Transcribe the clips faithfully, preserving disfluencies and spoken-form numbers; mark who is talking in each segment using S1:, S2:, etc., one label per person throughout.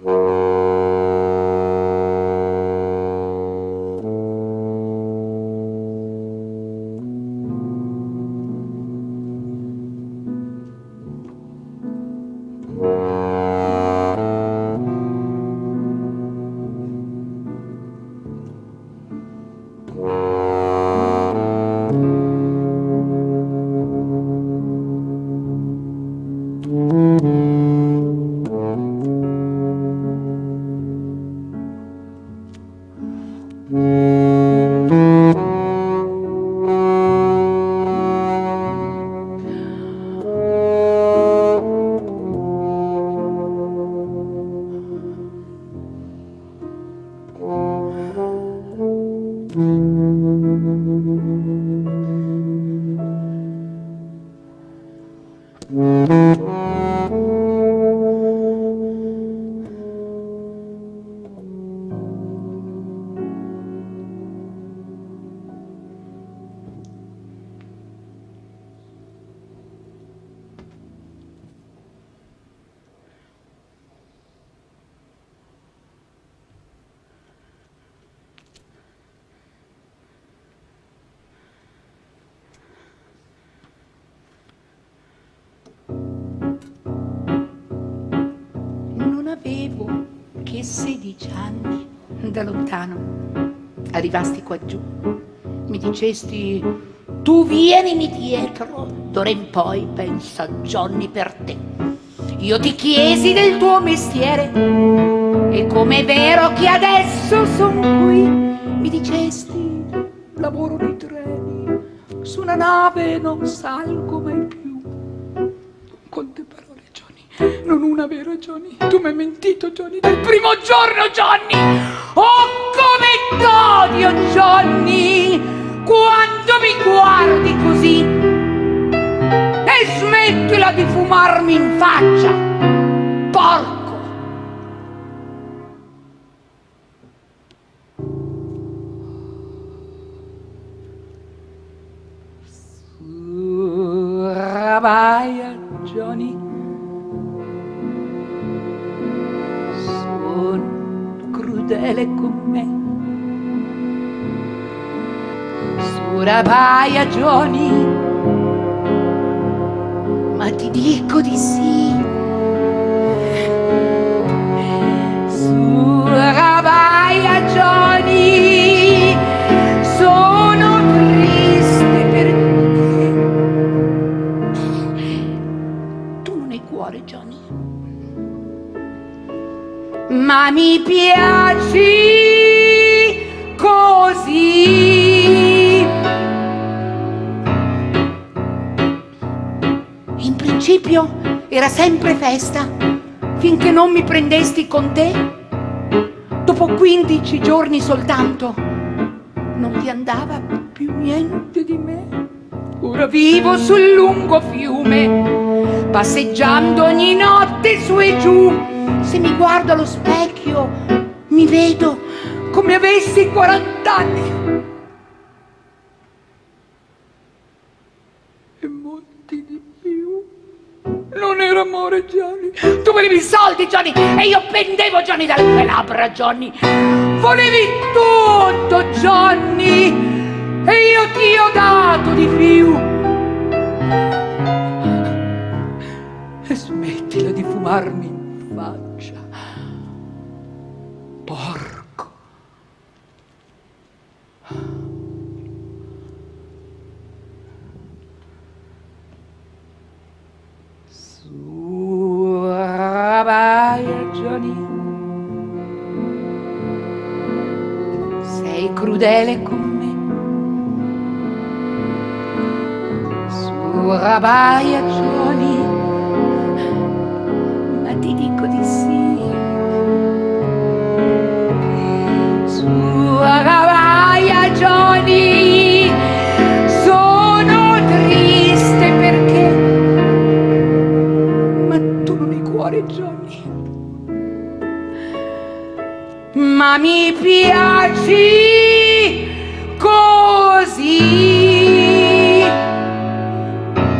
S1: sedici anni, da lontano, arrivasti qua giù, mi dicesti: tu vienimi dietro, d'ora in poi pensa Johnny per te. Io ti chiesi del tuo mestiere e com'è vero che adesso son qui, mi dicesti: lavoro nei treni, su una nave non salgo mai più. Con te parole, Johnny, non una vera, Johnny, tu mi hai mentito, Johnny, dal primo giorno, Johnny. Oh, come t'odio, Johnny, quando mi guardi così. E smettila di fumarmi in faccia, porco. Sulla baia, Johnny, son crudele con me. Sulla baia, Johnny, ma ti dico di sì. Sulla baia, Johnny, sono triste perché tu non hai cuore, Johnny, ma mi piaci così. In principio era sempre festa, finché non mi prendesti con te. Dopo quindici giorni soltanto non ti andava più niente di me. Ora vivo sul lungo fiume, passeggiando ogni notte su e giù. Se mi guardo allo specchio mi vedo come avessi quarant'anni. Non era amore, Johnny. Tu volevi i soldi, Johnny, e io pendevo, Johnny, dalle tue labbra, Johnny. Volevi tutto, Johnny, e io ti ho dato di più. E smettila di fumarmi in faccia, porco. Sulla baia, Johnny, sei crudele con me. Sulla baia, Johnny, ma ti dico di sì. Sulla baia, Johnny, sono triste perché Johnny, ma mi piaci così.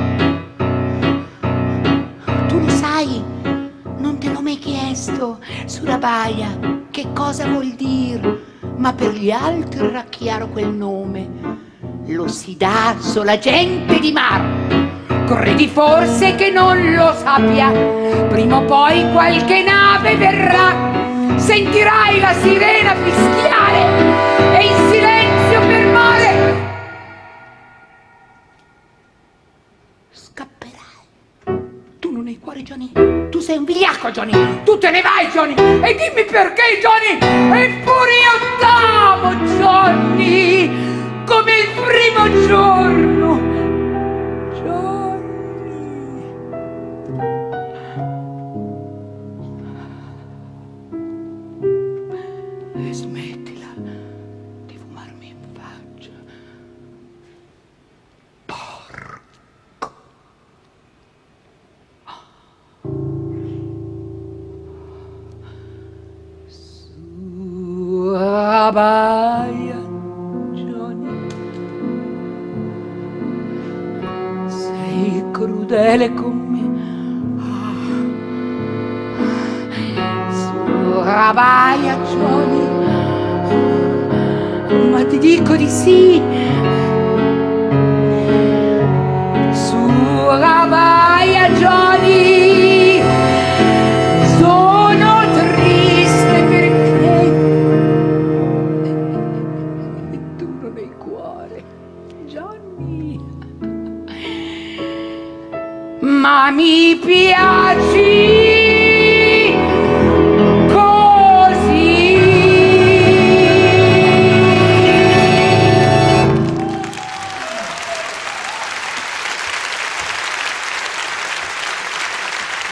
S1: Tu lo sai, non te l'ho mai chiesto Surabaya, che cosa vuol dire? Ma per gli altri era chiaro quel nome. Lo si dà sola gente di mar. Credi forse che non lo sappia? Prima o poi qualche nave verrà. Sentirai la sirena fischiare e in silenzio per mare scapperai. Tu non hai cuore, Johnny. Tu sei un vigliacco, Johnny. Tu te ne vai, Johnny. E dimmi perché, Johnny. Eppure io t'amo, Johnny, come il primo giorno. Johnny. E smettila di fumarmi in faccia. Porco. Surabaya, Johnny, sei crudele con me. Surabaya, Johnny, ma ti dico di sì. Surabaya, Johnny, sono triste perché tu non hai cuore, Johnny, ma mi piace